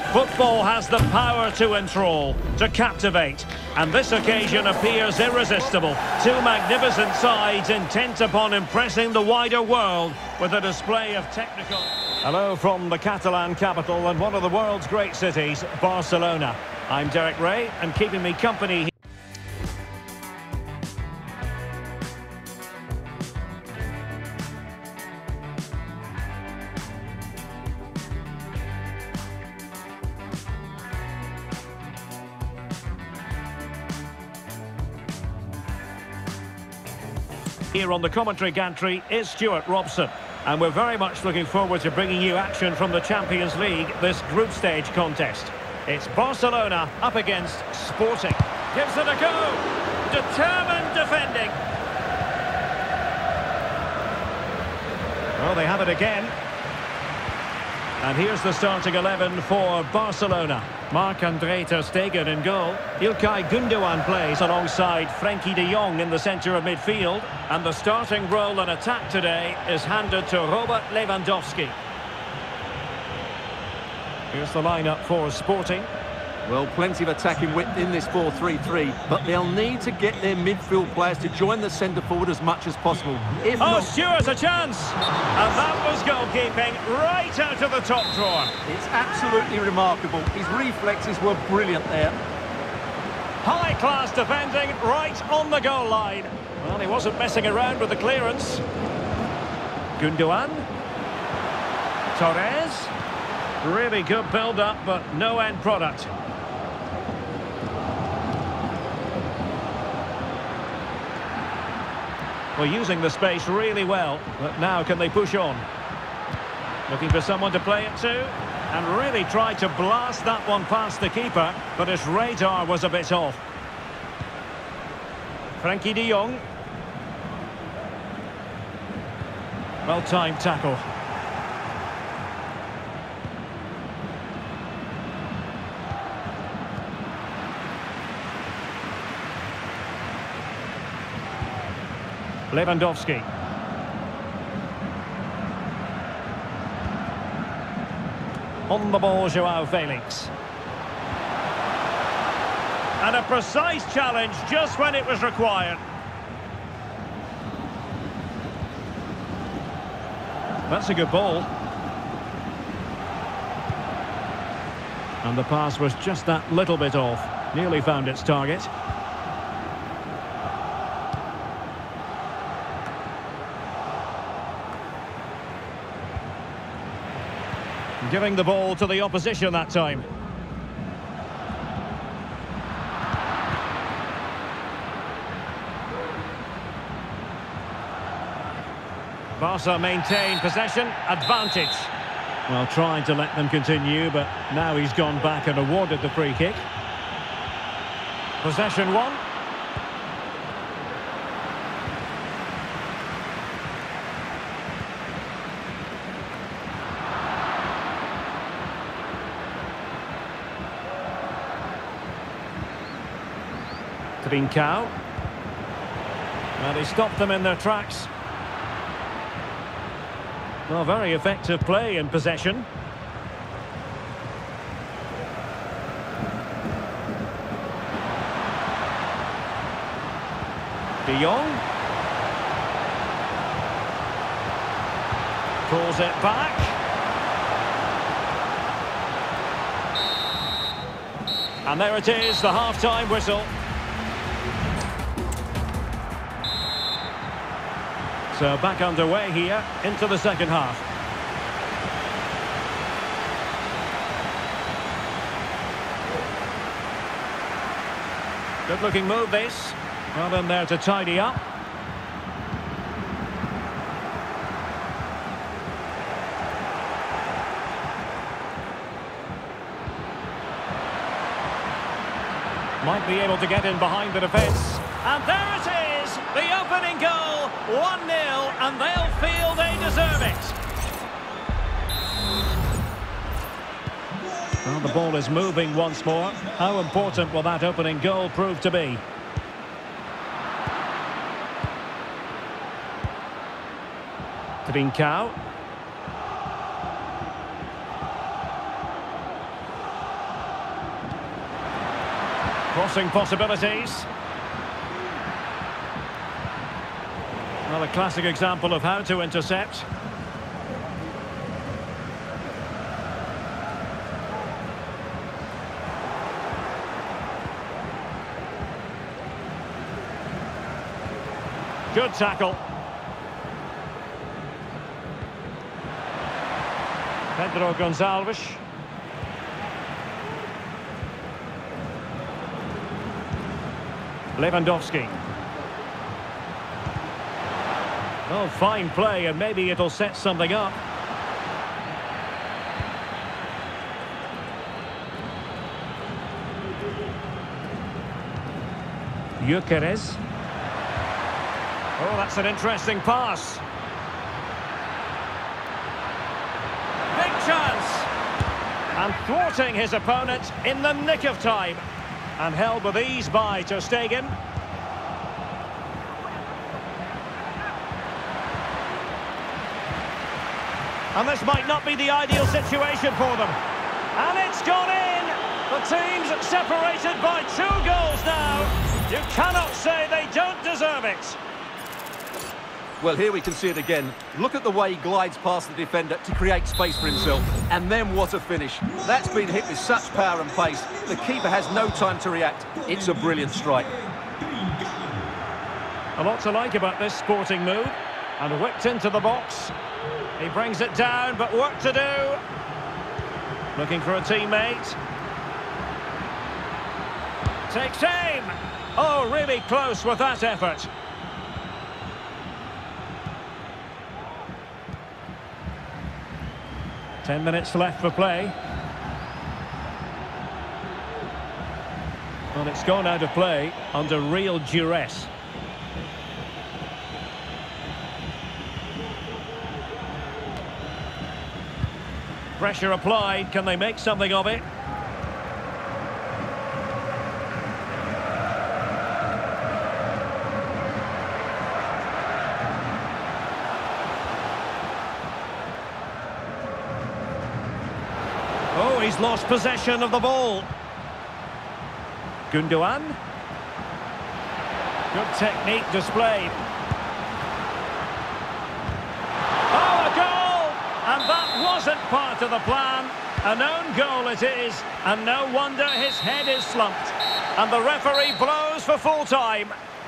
Football has the power to enthrall, to captivate, and this occasion appears irresistible. Two magnificent sides intent upon impressing the wider world with a display of technical... Hello from the Catalan capital and one of the world's great cities, Barcelona. I'm Derek Ray, and keeping me company here on the commentary gantry is Stuart Robson, and we're very much looking forward to bringing you action from the Champions League, this group stage contest. It's Barcelona up against Sporting. Gives it a go. Determined defending. Well, they have it again. And here's the starting 11 for Barcelona. Marc-Andre ter Stegen in goal. İlkay Gündoğan plays alongside Frenkie de Jong in the centre of midfield. And the starting role in attack today is handed to Robert Lewandowski. Here's the lineup for Sporting. Well, plenty of attacking width in this 4-3-3, but they'll need to get their midfield players to join the centre forward as much as possible. If not... Stuart, a chance! And that was goalkeeping right out of the top drawer. It's absolutely remarkable. His reflexes were brilliant there. High-class defending right on the goal line. Well, he wasn't messing around with the clearance. Gündoğan. Torres. Really good build-up, but no end product. Well, using the space really well, but now can they push on? Looking for someone to play it to, and really tried to blast that one past the keeper, but his radar was a bit off. Frenkie de Jong. Well-timed tackle. Lewandowski. On the ball, Joao Felix. And a precise challenge just when it was required. That's a good ball. And the pass was just that little bit off. Nearly found its target. Giving the ball to the opposition that time. Barca maintain possession, advantage. Well, trying to let them continue, but now he's gone back and awarded the free kick. Possession one. Trincao. Well, he stopped them in their tracks. Well, very effective play in possession. De Jong. Pulls it back. And there it is, the half-time whistle. So back underway here into the second half. Good looking move this. Well in there to tidy up. Might be able to get in behind the defence. And there it is! The opening goal! 1-0, and they'll feel they deserve it. Well, the ball is moving once more. How important will that opening goal prove to be? Trincao. Crossing possibilities. Another classic example of how to intercept. Good tackle. Pedro Gonçalves. Lewandowski. Oh, fine play, and maybe it'll set something up. Gyökeres. Oh, that's an interesting pass. Big chance. And thwarting his opponent in the nick of time. And held with ease by Ter Stegen. And this might not be the ideal situation for them. And it's gone in! The team's separated by 2 goals now. You cannot say they don't deserve it. Well, here we can see it again. Look at the way he glides past the defender to create space for himself. And then what a finish. That's been hit with such power and pace. The keeper has no time to react. It's a brilliant strike. A lot to like about this sporting move. And whipped into the box. He brings it down, but work to do. Looking for a teammate. Takes aim. Oh, really close with that effort. Ten minutes left for play. Well, it's gone out of play under real duress. Pressure applied. Can they make something of it? Oh, he's lost possession of the ball. Gundogan. Good technique displayed. Oh, a goal! And that wasn't part of the plan. An own goal it is, and no wonder his head is slumped. And the referee blows for full time.